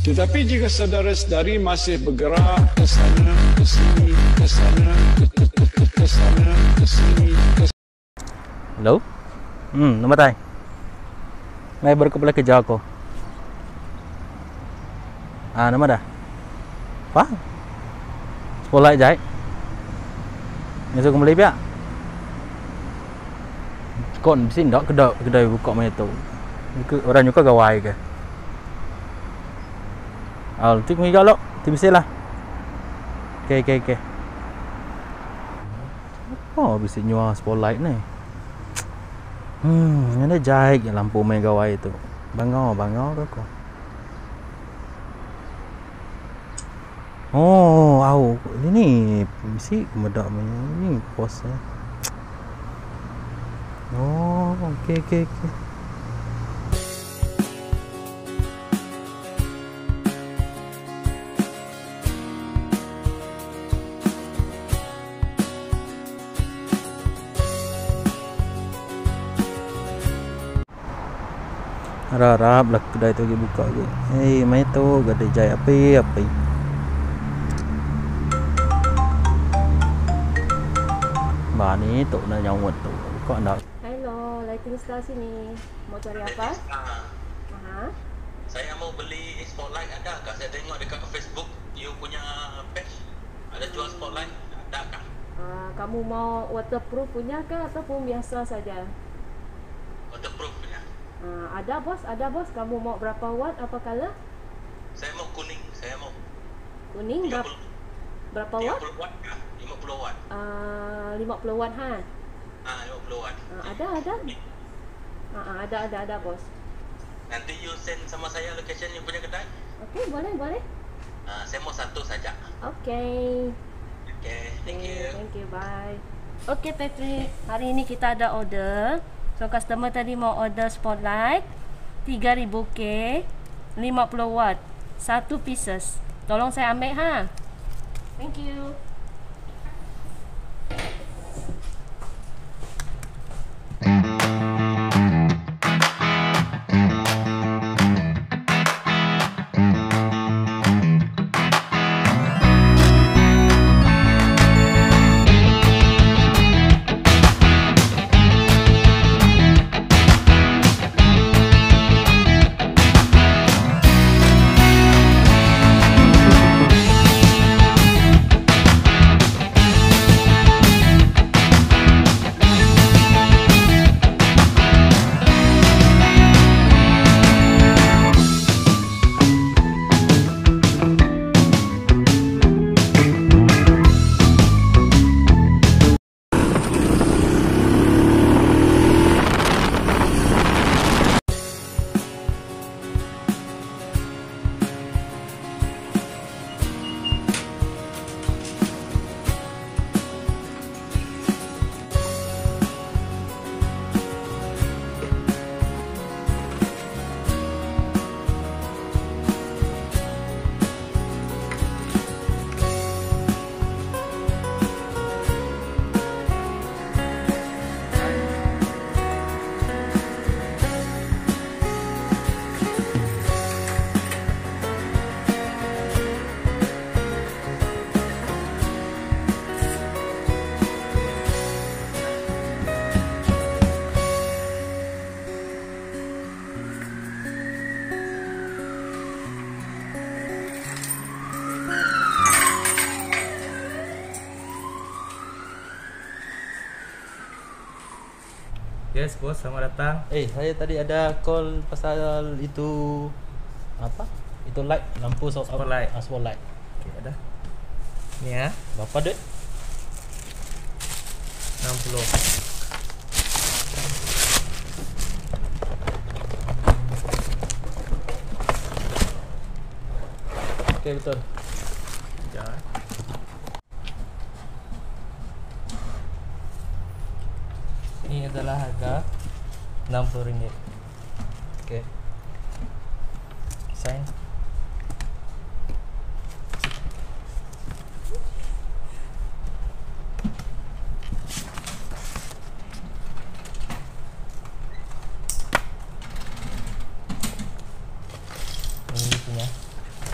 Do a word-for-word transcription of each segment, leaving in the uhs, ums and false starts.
Tetapi jika saudara-saudari masih bergerak ke sana, ke sini, ke sana, ke, ke, ke, ke, ke sana, ke sini, ke... Hello? Hmm, nama tay? Ngay baru kembali kerja aku. Ah, nama dah? Apa? Sekolah jahit. Besok kembali pihak. Kon sini dak kedai kedai buka macam tu. Orang juga gawai ke. Ah, tu kami galak. Tu mesti lah. Okey okey okey. Oh, bisa nyua spotlight ni. Hmm, ini jahit yang lampu main gawai tu. Bangau bangau ke kau? Oh, au. Ini mesti medak ni posnya. Oh, okey okey okey. Harap-harap lah kedai tu lagi buka ke. Hei, mai tu kedai jahit api api. Bah ni tok nak nyawut tu. Kau nak. Hello, lighting star sini. Mau cari apa? Aha. Saya mau beli spotlight, ada kah? Saya tengok dekat Facebook you punya page ada jual spotlight, ada kah? Uh, kamu mau waterproof punya ke ataupun biasa saja? Waterproof punya. Uh, ada bos, ada bos. Kamu mau berapa watt, apa color? Saya mau kuning, saya mau Kuning tiga berapa? puluh, Berapa tiga watt? puluh watt kah? lima puluh watt. Uh, lima puluh watt ha. Ah, lima puluh watt. Uh, ada ada. Uh, uh, ada ada ada bos. Nanti you send sama saya location you punya kedai. Okey, boleh boleh. Ah, saya mau satu saja. Okey. Okay, thank Okay, you. thank you, bye. Okay Patrick, hari ini kita ada order. So customer tadi mau order spotlight tiga ribu K, lima puluh watt, satu pieces. Tolong saya ambil ha. Thank you. Yes bos, selamat datang. Eh, saya tadi ada call pasal itu apa? Itu light, lampu so Spotlight. Ah, spotlight. Okey, ada. Ni ya, Berapa duit? enam puluh. Okey, betul. Sekejap. eh. Ini adalah harga enam puluh ringgit. Okey. Sign. Ini punya.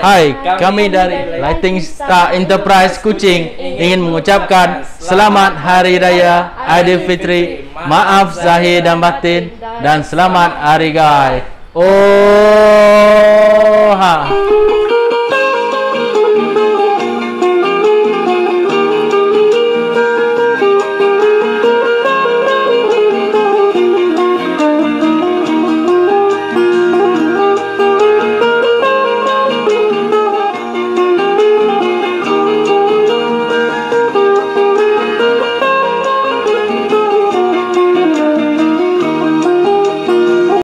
Hai, kami dari Lighting Star Enterprise Kuching ingin mengucapkan Selamat Hari Raya Aidilfitri. Maaf zahir dan batin dan selamat Hari Raya. Oh